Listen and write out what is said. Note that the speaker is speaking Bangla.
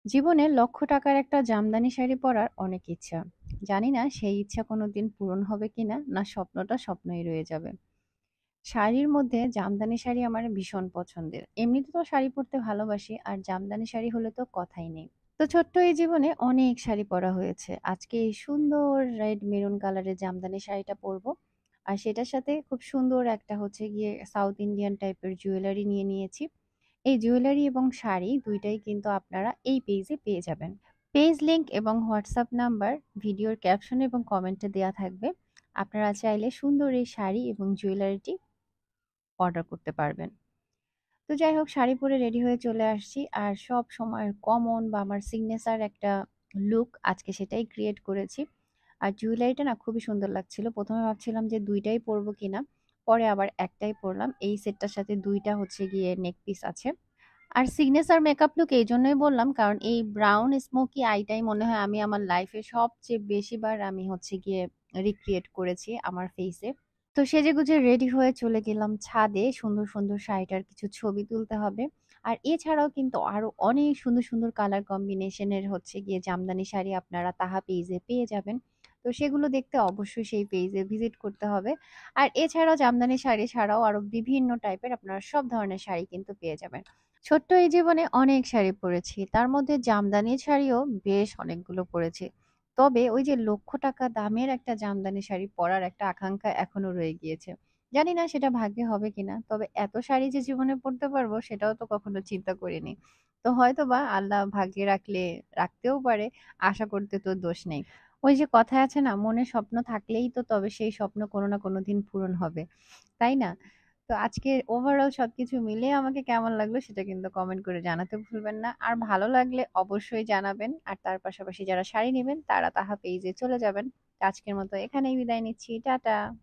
জীবনে লক্ষ টাকার একটা জামদানি শাড়ি পরার অনেক ইচ্ছা। জানি না সেই ইচ্ছা কোনোদিন পূরণ হবে কিনা, না স্বপ্নটা স্বপ্নই রয়ে যাবে। শাড়ির মধ্যে জামদানি শাড়ি আমার ভীষণ পছন্দের। এমনিতে তো শাড়ি পরতে ভালোবাসি, আর জামদানি শাড়ি হলে তো কথাই নেই। তো ছোট্ট এই জীবনে অনেক শাড়ি পরা হয়েছে। আজকে এই সুন্দর রেড মেরুন কালারের জামদানি শাড়িটা পরবো। আর সেটার সাথে খুব সুন্দর একটা হচ্ছে গিয়ে সাউথ ইন্ডিয়ান টাইপের জুয়েলারি নিয়ে নিয়েছি। এই জুয়েলারি এবং শাড়ি ২ টাই কিন্তু আপনারা এই পেজে পেয়ে যাবেন। পেজ লিংক এবং হোয়াটসঅ্যাপ নাম্বার ভিডিওর ক্যাপশন এবং কমেন্টে দেয়া থাকবে। আপনারা চাইলে সুন্দর এই শাড়ি এবং জুয়েলারিটি অর্ডার করতে পারবেন। তো যাই হোক, শাড়ি পরে রেডি হয়ে চলে আসছি। আর সব সময়ের কমন বা আমার সিগনেচার একটা লুক আজকে সেটাই ক্রিয়েট করেছি। আর জুয়েলারিটা না খুবই সুন্দর লাগছিল। ১ম এ ভাবছিলাম যে ২ টাই পরবো কিনা। পরে আবার একটাই পরলাম। এই সেটটার সাথে ২ টা হচ্ছে গিয়ে নেক পিস আছে। আর সিগনেচার মেকআপ লুক এইজন্যই বললাম, কারণ এই ব্রাউন স্মোকি আইটাই মনে হয় আমি আমার লাইফে সবচেয়ে বেশিবার আমি হচ্ছে গিয়ে রিক্রিয়েট করেছি আমার ফেইসে। তো সেজেগুজে রেডি হয়ে চলে গেলাম ছাদে। সুন্দর, সুন্দর শাড়িটার কিছু ছবি তুলতে হবে। আর এছাড়াও কিন্তু আরো অনেক সুন্দর, সুন্দর কালার কম্বিনেশনের হচ্ছে গিয়ে জামদানি শাড়ি আপনারা তাহা পেইজে পেয়ে যাবেন। তো সেগুলো দেখতে অবশ্যই সেই পেইজে ভিজিট করতে হবে। আর এছাড়াও জামদানি শাড়ি ছাড়াও আরো বিভিন্ন টাইপের আপনারা সব ধরনের শাড়ি কিন্তু পেয়ে যাবেন। ছোট্ট এই জীবনে অনেক শাড়ি পরেছি। তার মধ্যে জামদানি শাড়িও বেশ অনেকগুলো পরেছি। তবে ওই যে লক্ষ টাকা দামের একটা জামদানি শাড়ি পরার একটা আকাঙ্ক্ষা এখনো রয়ে গিয়েছে। জানি না সেটা ভাগ্যে হবে কিনা। তবে এত শাড়ি যে জীবনে পরতে পারবো সেটাও তো কখনো চিন্তা করিনি। তো হয়তোবা আল্লাহ ভাগ্যে রাখলে রাখতেও পারে। আশা করতে তো দোষ নেই। ওই যে কথায় আছে না, মনে স্বপ্ন থাকলেই তো তবে সেই স্বপ্ন কোনো না কোনো দিন পূরণ হবে। তাই না? তো আজকে ওভারঅল সবকিছু মিলিয়ে আমাকে কেমন লাগলো সেটা কিন্তু কমেন্ট করে জানাতে ভুলবেন না। আর ভালো লাগলে অবশ্যই জানাবেন। আর তার পাশাপাশি যারা শাড়ি নিবেন তারা তাহা পেইজে চলে যাবেন। তো আজকের মতো এখানেই বিদায় নিচ্ছি। টাটা।